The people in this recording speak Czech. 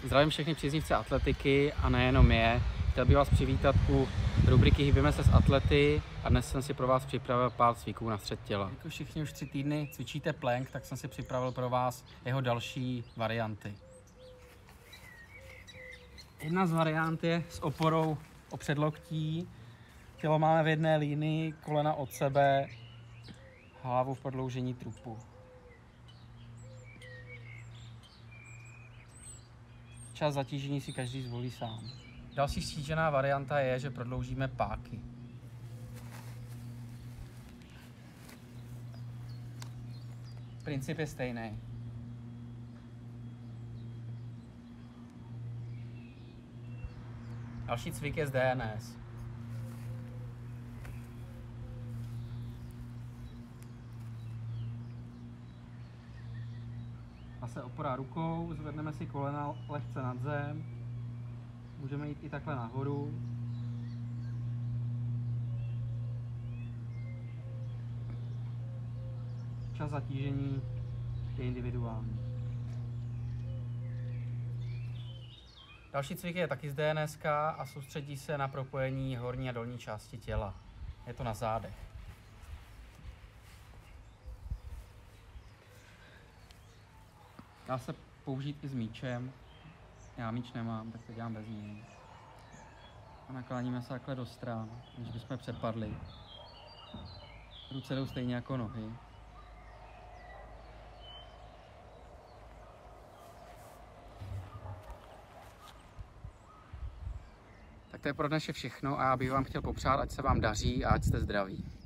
Zdravím všechny příznivce atletiky a nejenom je. Chtěl bych vás přivítat u rubriky Hýbeme se s atlety a dnes jsem si pro vás připravil pár cviků na střed těla. Jako všichni už 3 týdny cvičíte plank, tak jsem si připravil pro vás jeho další varianty. Jedna z variant je s oporou o předloktí. Tělo máme v jedné línii, kolena od sebe, hlavu v prodloužení trupu. Čas zatížení si každý zvolí sám. Další stížená varianta je, že prodloužíme páky. Princip je stejný. Další cvik je z DNS. Zase opora rukou, zvedneme si kolena lehce nad zem. Můžeme jít i takhle nahoru. Čas zatížení je individuální. Další cvik je taky z DNS a soustředí se na propojení horní a dolní části těla. Je to na zádech. Dá se použít i s míčem. Já míč nemám, tak to dělám bez něj. A nakláníme se takhle do stran, než bychom přepadli. Ruce jdou stejně jako nohy. Tak to je pro dnešek všechno a já bych vám chtěl popřát, ať se vám daří a ať jste zdraví.